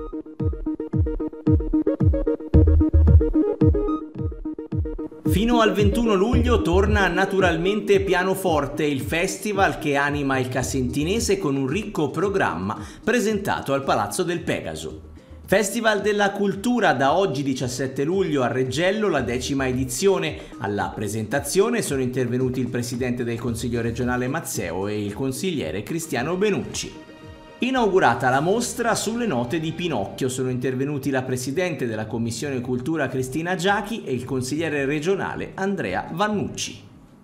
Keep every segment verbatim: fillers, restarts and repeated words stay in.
Fino al ventuno luglio torna Naturalmente Pianoforte, il festival che anima il Casentinese con un ricco programma presentato al Palazzo del Pegaso. Festival della Cultura da oggi diciassette luglio a Reggello, la decima edizione. Alla presentazione sono intervenuti il presidente del Consiglio regionale Mazzeo e il consigliere Cristiano Benucci. Inaugurata la mostra sulle note di Pinocchio, sono intervenuti la presidente della Commissione Cultura Cristina Giachi e il consigliere regionale Andrea Vannucci.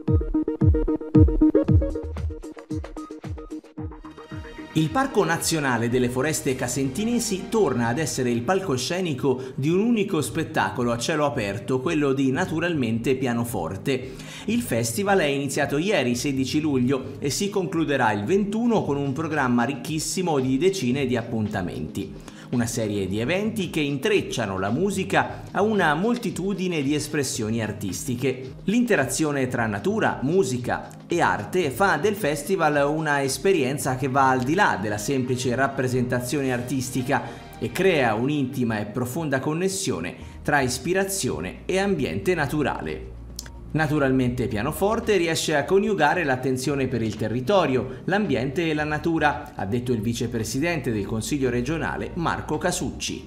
Il Parco Nazionale delle Foreste Casentinesi torna ad essere il palcoscenico di un unico spettacolo a cielo aperto, quello di Naturalmente Pianoforte. Il festival è iniziato ieri, sedici luglio, e si concluderà il ventuno con un programma ricchissimo di decine di appuntamenti. Una serie di eventi che intrecciano la musica a una moltitudine di espressioni artistiche. L'interazione tra natura, musica e arte fa del festival una esperienza che va al di là della semplice rappresentazione artistica e crea un'intima e profonda connessione tra ispirazione e ambiente naturale. Naturalmente Pianoforte riesce a coniugare l'attenzione per il territorio, l'ambiente e la natura, ha detto il vicepresidente del Consiglio regionale Marco Casucci.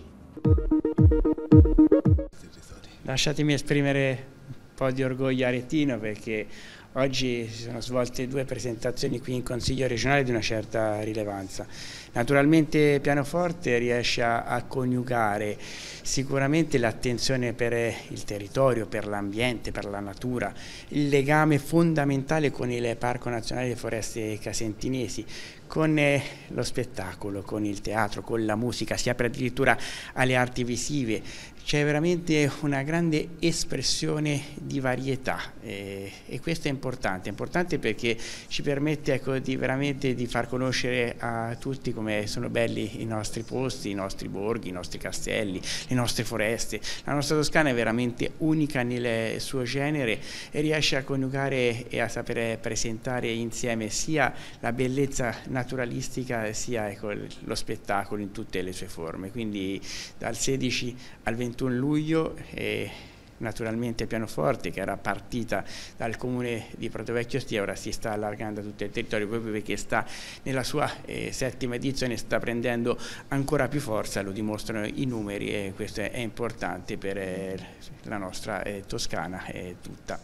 Lasciatemi esprimere un po' di orgoglio aretino perché oggi si sono svolte due presentazioni qui in Consiglio regionale di una certa rilevanza. Naturalmente Pianoforte riesce a, a coniugare sicuramente l'attenzione per il territorio, per l'ambiente, per la natura, il legame fondamentale con il Parco Nazionale delle Foreste Casentinesi, con eh, lo spettacolo, con il teatro, con la musica, si apre addirittura alle arti visive. C'è veramente una grande espressione di varietà eh, e questo è importante, è importante perché ci permette ecco, di veramente di far conoscere a tutti come sono belli i nostri posti, i nostri borghi, i nostri castelli, le nostre foreste. La nostra Toscana è veramente unica nel suo genere e riesce a coniugare e a sapere presentare insieme sia la bellezza naturalistica sia ecco, lo spettacolo in tutte le sue forme. Quindi dal sedici al ventuno luglio e naturalmente Pianoforte, che era partita dal comune di Pratovecchio Ostia, ora si sta allargando a tutto il territorio proprio perché sta nella sua eh, settima edizione, sta prendendo ancora più forza, lo dimostrano i numeri e questo è, è importante per eh, la nostra eh, Toscana eh, tutta.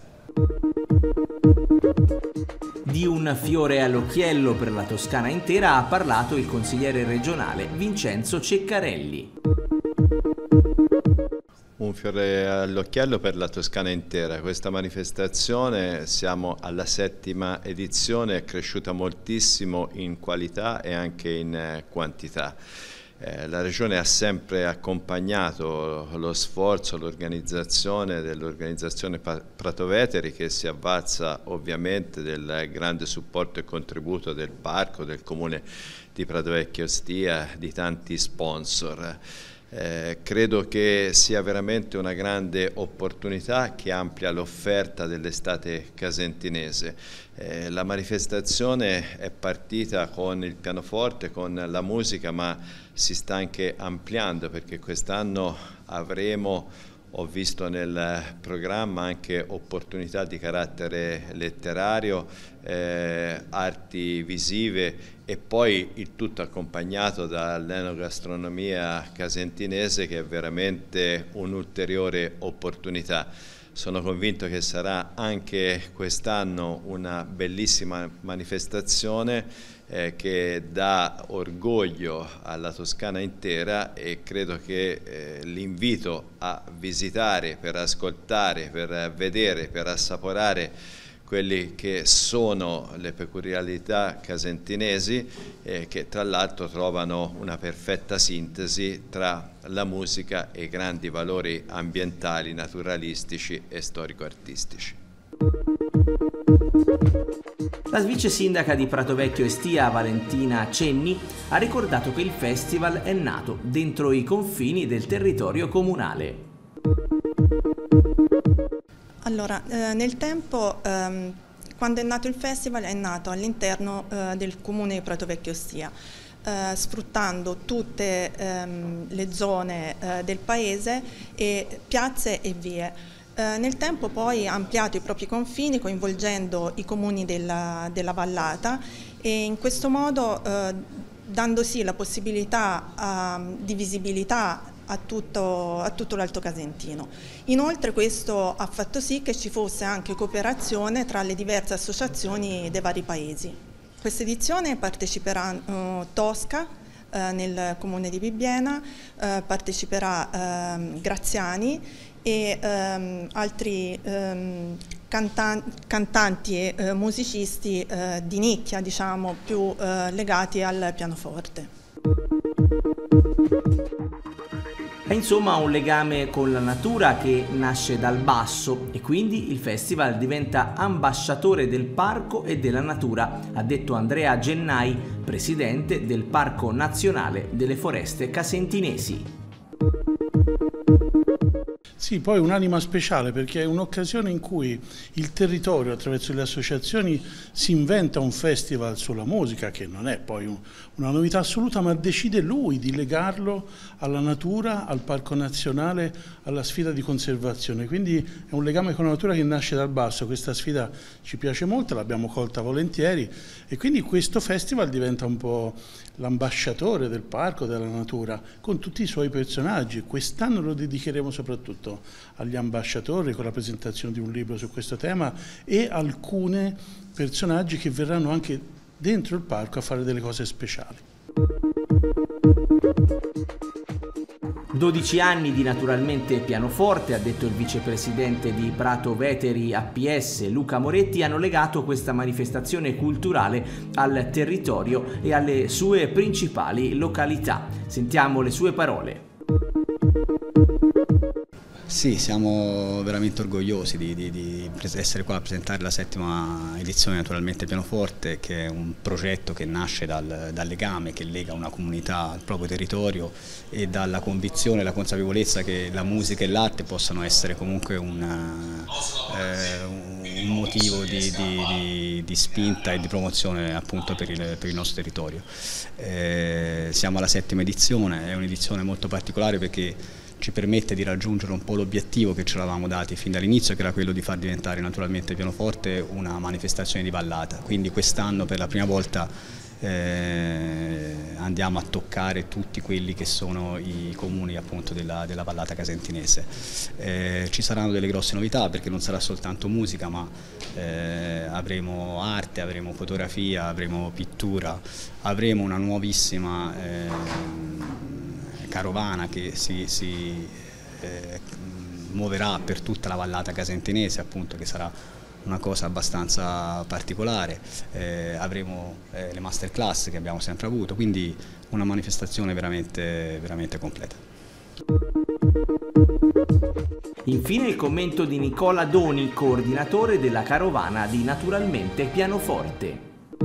Di un fiore all'occhiello per la Toscana intera ha parlato il consigliere regionale Vincenzo Ceccarelli. Un fiore all'occhiello per la Toscana intera. Questa manifestazione, siamo alla settima edizione, è cresciuta moltissimo in qualità e anche in quantità. Eh, la Regione ha sempre accompagnato lo sforzo, l'organizzazione dell'organizzazione Pratoveteri, che si avvalsa ovviamente del grande supporto e contributo del Parco, del Comune di Pratovecchio Ostia, di tanti sponsor. Eh, credo che sia veramente una grande opportunità che amplia l'offerta dell'estate casentinese. Eh, la manifestazione è partita con il pianoforte, con la musica, ma si sta anche ampliando perché quest'anno avremo, ho visto nel programma, anche opportunità di carattere letterario, eh, arti visive e poi il tutto accompagnato dall'enogastronomia casentinese, che è veramente un'ulteriore opportunità. Sono convinto che sarà anche quest'anno una bellissima manifestazione eh, che dà orgoglio alla Toscana intera e credo che eh, l'invito a visitare per ascoltare, per vedere, per assaporare quelli che sono le peculiarità casentinesi eh, che tra l'altro trovano una perfetta sintesi tra la musica e i grandi valori ambientali, naturalistici e storico-artistici. La vice sindaca di Pratovecchio Ostia, Valentina Cenni, ha ricordato che il festival è nato dentro i confini del territorio comunale. Allora, eh, nel tempo, ehm, quando è nato il festival, è nato all'interno eh, del comune di Pratovecchio Ostia. eh, sfruttando tutte ehm, le zone eh, del paese, e piazze e vie. Eh, nel tempo poi ha ampliato i propri confini coinvolgendo i comuni della, della vallata, e in questo modo eh, dando sì la possibilità uh, di visibilità a tutto, a tutto l'Alto Casentino. Inoltre questo ha fatto sì che ci fosse anche cooperazione tra le diverse associazioni dei vari paesi. Questa edizione parteciperà uh, Tosca uh, nel comune di Bibbiena, uh, parteciperà uh, Graziani e um, altri um, cantan cantanti e uh, musicisti uh, di nicchia, diciamo, più uh, legati al pianoforte. È insomma un legame con la natura che nasce dal basso, e quindi il festival diventa ambasciatore del parco e della natura, ha detto Andrea Gennai, presidente del Parco Nazionale delle Foreste Casentinesi. Sì, poi un'anima speciale, perché è un'occasione in cui il territorio, attraverso le associazioni, si inventa un festival sulla musica, che non è poi un, una novità assoluta, ma decide lui di legarlo alla natura, al Parco Nazionale, alla sfida di conservazione. Quindi è un legame con la natura che nasce dal basso. Questa sfida ci piace molto, l'abbiamo colta volentieri, e quindi questo festival diventa un po' l'ambasciatore del parco, della natura, con tutti i suoi personaggi. Quest'anno lo dedicheremo soprattutto agli ambasciatori, con la presentazione di un libro su questo tema, e alcuni personaggi che verranno anche dentro il parco a fare delle cose speciali. dodici anni di Naturalmente Pianoforte, ha detto il vicepresidente di Prato Veteri A P S Luca Moretti, hanno legato questa manifestazione culturale al territorio e alle sue principali località. Sentiamo le sue parole. Sì, siamo veramente orgogliosi di, di, di essere qua a presentare la settima edizione Naturalmente Pianoforte, che è un progetto che nasce dal, dal legame che lega una comunità al proprio territorio e dalla convinzione e la consapevolezza che la musica e l'arte possano essere comunque una, eh, un motivo di, di, di, di spinta e di promozione appunto per il, per il nostro territorio. Eh, siamo alla settima edizione, è un'edizione molto particolare perché ci permette di raggiungere un po' l'obiettivo che ci eravamo dati fin dall'inizio, che era quello di far diventare Naturalmente Pianoforte una manifestazione di ballata. Quindi quest'anno per la prima volta eh, andiamo a toccare tutti quelli che sono i comuni appunto della, della vallata casentinese. Eh, ci saranno delle grosse novità, perché non sarà soltanto musica, ma eh, avremo arte, avremo fotografia, avremo pittura, avremo una nuovissima eh, carovana che si, si eh, muoverà per tutta la vallata casentinese, appunto, che sarà una cosa abbastanza particolare. Eh, avremo eh, le masterclass che abbiamo sempre avuto, quindi una manifestazione veramente, veramente completa. Infine il commento di Nicola Doni, coordinatore della carovana di Naturalmente Pianoforte.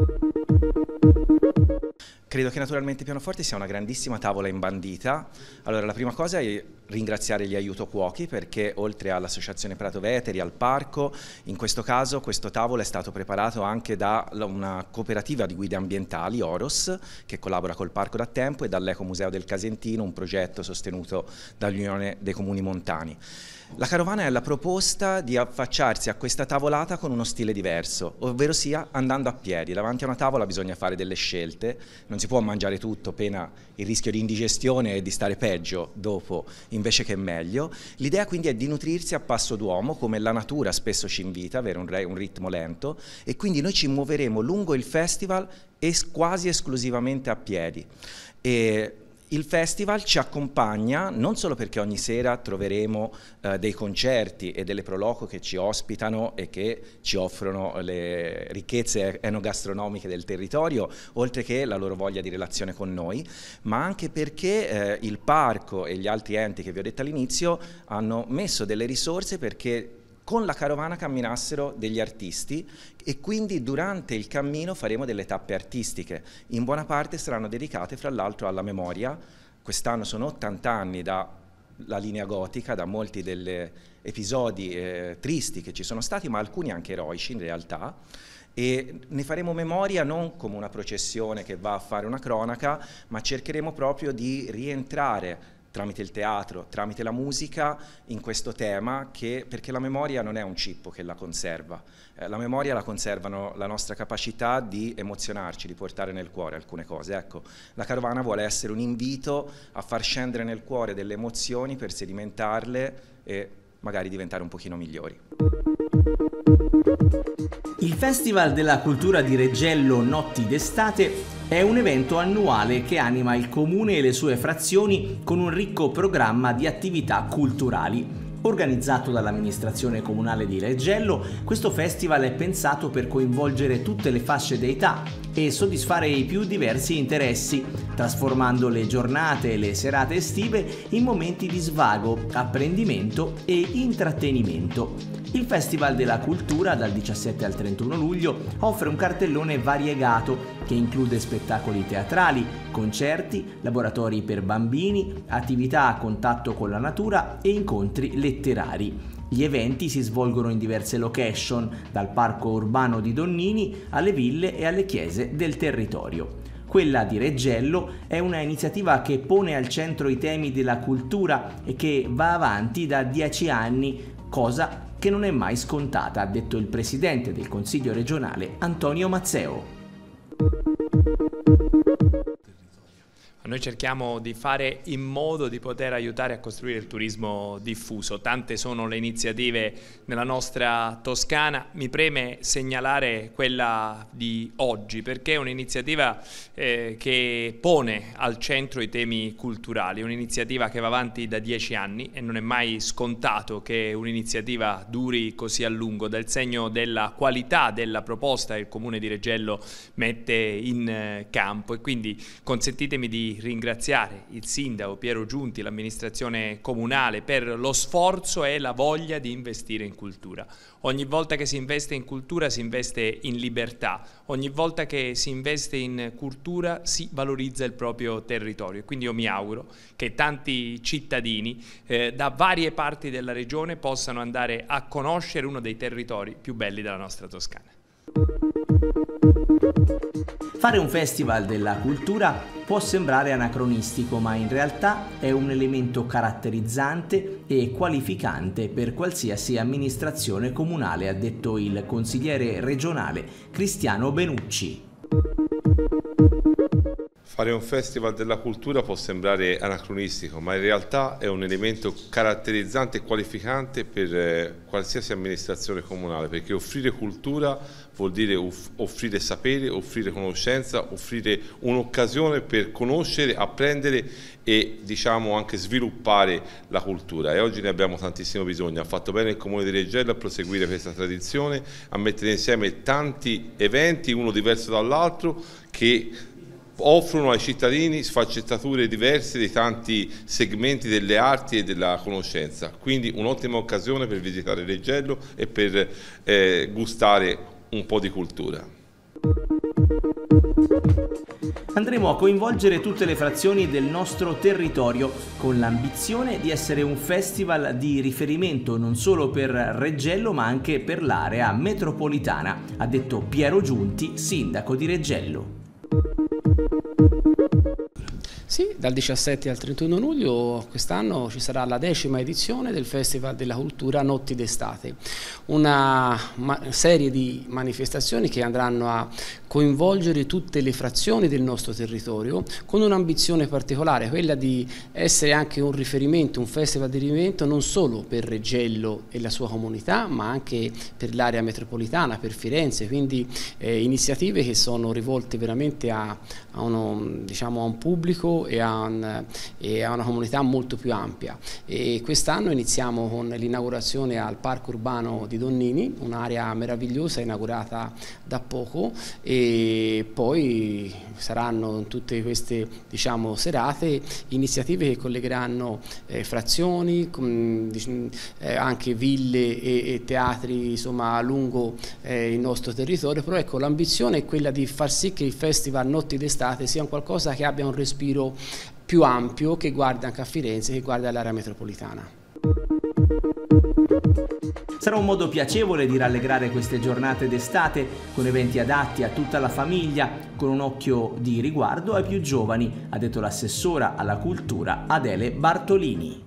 Credo che Naturalmente Pianoforte sia una grandissima tavola imbandita. Allora, la prima cosa è ringraziare gli aiutocuochi, perché oltre all'Associazione Prato Veteri, al parco, in questo caso questo tavolo è stato preparato anche da una cooperativa di guide ambientali, Oros, che collabora col parco da tempo, e dall'Ecomuseo del Casentino, un progetto sostenuto dall'Unione dei Comuni Montani. La carovana è la proposta di affacciarsi a questa tavolata con uno stile diverso, ovvero sia andando a piedi. Davanti a una tavola bisogna fare delle scelte, non si può mangiare tutto, pena il rischio di indigestione e di stare peggio dopo invece che meglio. L'idea quindi è di nutrirsi a passo d'uomo, come la natura spesso ci invita, avere un, un ritmo lento, e quindi noi ci muoveremo lungo il festival es quasi esclusivamente a piedi. E il festival ci accompagna non solo perché ogni sera troveremo eh, dei concerti e delle proloco che ci ospitano e che ci offrono le ricchezze enogastronomiche del territorio, oltre che la loro voglia di relazione con noi, ma anche perché eh, il parco e gli altri enti che vi ho detto all'inizio hanno messo delle risorse perché con la carovana camminassero degli artisti, e quindi durante il cammino faremo delle tappe artistiche. In buona parte saranno dedicate fra l'altro alla memoria. Quest'anno sono ottanta anni dalla linea gotica, da molti degli episodi eh, tristi che ci sono stati, ma alcuni anche eroici in realtà. e ne faremo memoria non come una processione che va a fare una cronaca, ma cercheremo proprio di rientrare tramite il teatro, tramite la musica, in questo tema, che, perché la memoria non è un cippo che la conserva, eh, la memoria la conservano la nostra capacità di emozionarci, di portare nel cuore alcune cose. Ecco, la carovana vuole essere un invito a far scendere nel cuore delle emozioni per sedimentarle e magari diventare un pochino migliori. Il Festival della Cultura di Reggello Notti d'Estate è un evento annuale che anima il comune e le sue frazioni con un ricco programma di attività culturali. Organizzato dall'amministrazione comunale di Reggello, questo festival è pensato per coinvolgere tutte le fasce d'età e soddisfare i più diversi interessi, trasformando le giornate e le serate estive in momenti di svago, apprendimento e intrattenimento. Il Festival della Cultura, dal diciassette al trentuno luglio, offre un cartellone variegato che include spettacoli teatrali, concerti, laboratori per bambini, attività a contatto con la natura e incontri letterari. Gli eventi si svolgono in diverse location, dal parco urbano di Donnini alle ville e alle chiese del territorio. Quella di Reggello è una iniziativa che pone al centro i temi della cultura e che va avanti da dieci anni, cosa che non è mai scontata, ha detto il presidente del Consiglio regionale Antonio Mazzeo. Noi cerchiamo di fare in modo di poter aiutare a costruire il turismo diffuso. Tante sono le iniziative nella nostra Toscana. Mi preme segnalare quella di oggi perché è un'iniziativa eh, che pone al centro i temi culturali, un'iniziativa che va avanti da dieci anni e non è mai scontato che un'iniziativa duri così a lungo, dal segno della qualità della proposta che il Comune di Reggello mette in campo. E quindi consentitemi di ringraziare il sindaco Piero Giunti, l'amministrazione comunale per lo sforzo e la voglia di investire in cultura. Ogni volta che si investe in cultura si investe in libertà, ogni volta che si investe in cultura si valorizza il proprio territorio. Quindi io mi auguro che tanti cittadini eh, da varie parti della regione possano andare a conoscere uno dei territori più belli della nostra Toscana. Fare un festival della cultura può sembrare anacronistico, ma in realtà è un elemento caratterizzante e qualificante per qualsiasi amministrazione comunale, ha detto il consigliere regionale Cristiano Benucci. Fare un festival della cultura può sembrare anacronistico, ma in realtà è un elemento caratterizzante e qualificante per eh, qualsiasi amministrazione comunale, perché offrire cultura vuol dire offrire sapere, offrire conoscenza, offrire un'occasione per conoscere, apprendere e diciamo anche sviluppare la cultura, e oggi ne abbiamo tantissimo bisogno. Ha fatto bene il Comune di Reggello a proseguire questa tradizione, a mettere insieme tanti eventi, uno diverso dall'altro, che offrono ai cittadini sfaccettature diverse di tanti segmenti delle arti e della conoscenza. Quindi un'ottima occasione per visitare Reggello e per eh, gustare un po' di cultura. Andremo a coinvolgere tutte le frazioni del nostro territorio con l'ambizione di essere un festival di riferimento non solo per Reggello ma anche per l'area metropolitana, ha detto Piero Giunti, sindaco di Reggello. Sì, dal diciassette al trentuno luglio quest'anno ci sarà la decima edizione del Festival della Cultura Notti d'Estate, una serie di manifestazioni che andranno a coinvolgere tutte le frazioni del nostro territorio con un'ambizione particolare, quella di essere anche un riferimento, un festival di riferimento non solo per Reggello e la sua comunità, ma anche per l'area metropolitana, per Firenze, quindi eh, iniziative che sono rivolte veramente a, a, uno, diciamo, a un pubblico e a, un, e a una comunità molto più ampia. E quest'anno iniziamo con l'inaugurazione al Parco Urbano di Donnini, un'area meravigliosa inaugurata da poco, e poi saranno tutte queste, diciamo, serate iniziative che collegheranno eh, frazioni, com, eh, anche ville e, e teatri, insomma, lungo eh, il nostro territorio. Però ecco, l'ambizione è quella di far sì che il Festival Notti d'Estate sia un qualcosa che abbia un respiro più ampio, che guarda anche a Firenze, che guarda l'area metropolitana. Sarà un modo piacevole di rallegrare queste giornate d'estate con eventi adatti a tutta la famiglia, con un occhio di riguardo ai più giovani, ha detto l'assessora alla cultura Adele Bartolini.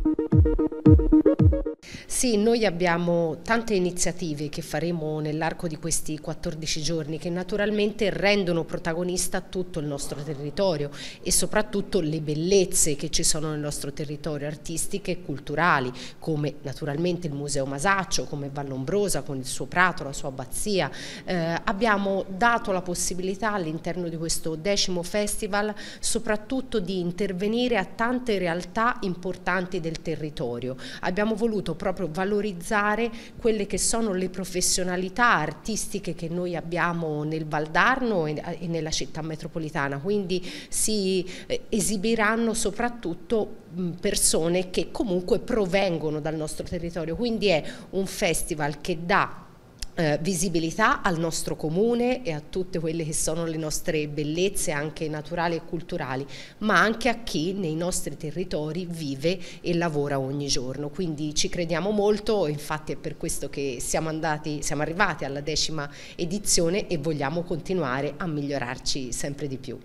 Sì, noi abbiamo tante iniziative che faremo nell'arco di questi quattordici giorni che naturalmente rendono protagonista tutto il nostro territorio e soprattutto le bellezze che ci sono nel nostro territorio, artistiche e culturali, come naturalmente il Museo Masaccio, come Vallombrosa con il suo prato, la sua abbazia. Eh, abbiamo dato la possibilità all'interno di questo decimo festival soprattutto di intervenire a tante realtà importanti del territorio. Abbiamo voluto proprio valorizzare quelle che sono le professionalità artistiche che noi abbiamo nel Valdarno e nella città metropolitana, quindi si esibiranno soprattutto persone che comunque provengono dal nostro territorio, quindi è un festival che dà Eh, visibilità al nostro comune e a tutte quelle che sono le nostre bellezze anche naturali e culturali, ma anche a chi nei nostri territori vive e lavora ogni giorno, quindi ci crediamo molto, infatti è per questo che siamo andati, siamo arrivati alla decima edizione e vogliamo continuare a migliorarci sempre di più.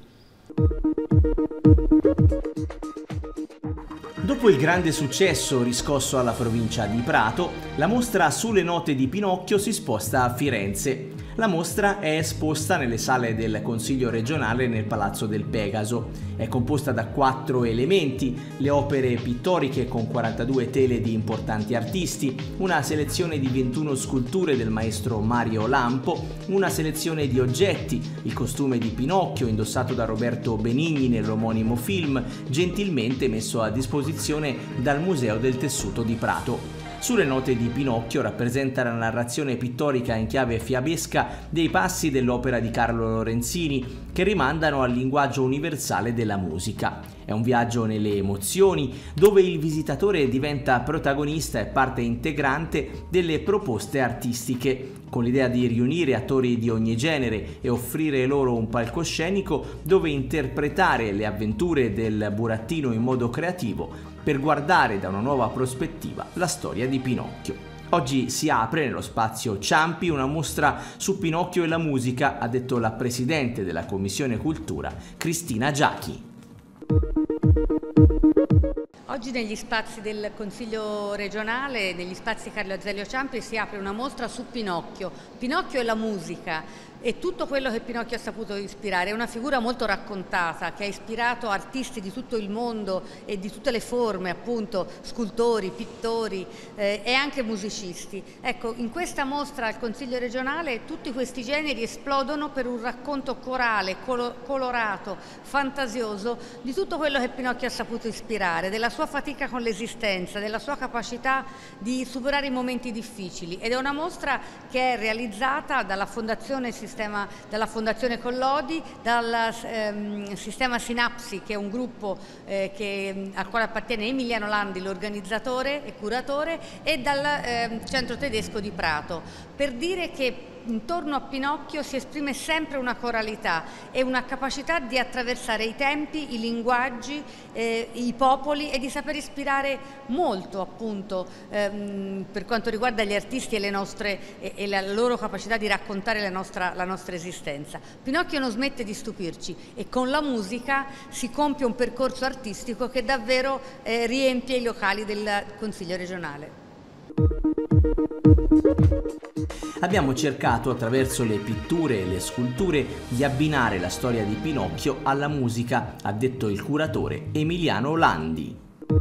Dopo il grande successo riscosso alla provincia di Prato, la mostra Sulle note di Pinocchio si sposta a Firenze. La mostra è esposta nelle sale del Consiglio regionale nel Palazzo del Pegaso. È composta da quattro elementi: le opere pittoriche con quarantadue tele di importanti artisti, una selezione di ventuno sculture del maestro Mario Lampo, una selezione di oggetti, il costume di Pinocchio indossato da Roberto Benigni nell'omonimo film, gentilmente messo a disposizione dal Museo del Tessuto di Prato. Sulle note di Pinocchio rappresenta la narrazione pittorica in chiave fiabesca dei passi dell'opera di Carlo Lorenzini, che rimandano al linguaggio universale della musica. È un viaggio nelle emozioni, dove il visitatore diventa protagonista e parte integrante delle proposte artistiche, con l'idea di riunire attori di ogni genere e offrire loro un palcoscenico dove interpretare le avventure del burattino in modo creativo, per guardare da una nuova prospettiva la storia di Pinocchio. Oggi si apre nello spazio Ciampi una mostra su Pinocchio e la musica, ha detto la presidente della Commissione Cultura, Cristina Giachi. Oggi negli spazi del Consiglio regionale, negli spazi Carlo Azeglio Ciampi, si apre una mostra su Pinocchio. Pinocchio e la musica e tutto quello che Pinocchio ha saputo ispirare. È una figura molto raccontata che ha ispirato artisti di tutto il mondo e di tutte le forme, appunto scultori, pittori eh, e anche musicisti. Ecco, in questa mostra al Consiglio regionale tutti questi generi esplodono per un racconto corale, colo colorato, fantasioso di tutto quello che Pinocchio ha saputo ispirare, della sua fatica con l'esistenza, della sua capacità di superare i momenti difficili. Ed è una mostra che è realizzata dalla Fondazione Sistema, dalla Fondazione Collodi, dal ehm, Sistema Sinapsi, che è un gruppo eh, che, al quale appartiene Emiliano Landi, l'organizzatore e curatore, e dal eh, Centro Tedesco di Prato, per dire che intorno a Pinocchio si esprime sempre una coralità e una capacità di attraversare i tempi, i linguaggi, eh, i popoli e di saper ispirare molto, appunto, ehm, per quanto riguarda gli artisti e, le nostre, e, e la loro capacità di raccontare la nostra, la nostra esistenza. Pinocchio non smette di stupirci e con la musica si compie un percorso artistico che davvero eh, riempie i locali del Consiglio regionale. Abbiamo cercato attraverso le pitture e le sculture di abbinare la storia di Pinocchio alla musica, ha detto il curatore Emiliano Landi.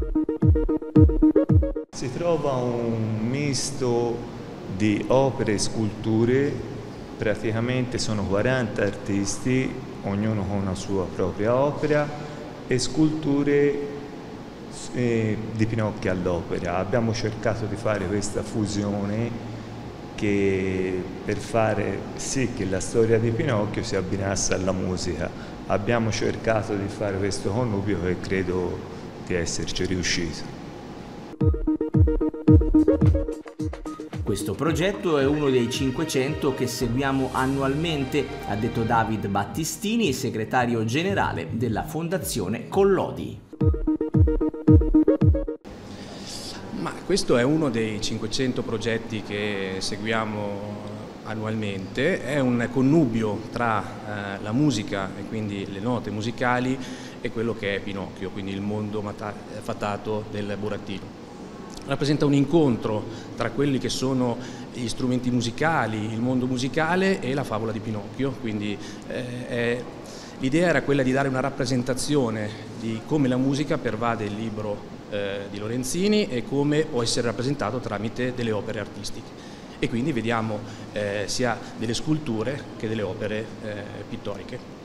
Si trova un misto di opere e sculture, praticamente sono quaranta artisti, ognuno con la sua propria opera, e sculture eh, di Pinocchio all'opera. Abbiamo cercato di fare questa fusione che per fare sì che la storia di Pinocchio si abbinasse alla musica. Abbiamo cercato di fare questo connubio e credo di esserci riuscito. Questo progetto è uno dei cinquecento che seguiamo annualmente, ha detto David Battistini, segretario generale della Fondazione Collodi. Ma Questo è uno dei cinquecento progetti che seguiamo annualmente, è un connubio tra eh, la musica e quindi le note musicali e quello che è Pinocchio, quindi il mondo fatato del burattino. Rappresenta un incontro tra quelli che sono gli strumenti musicali, il mondo musicale e la favola di Pinocchio, quindi eh, l'idea era quella di dare una rappresentazione di come la musica pervade il libro eh, di Lorenzini e come può essere rappresentato tramite delle opere artistiche. E quindi vediamo eh, sia delle sculture che delle opere eh, pittoriche.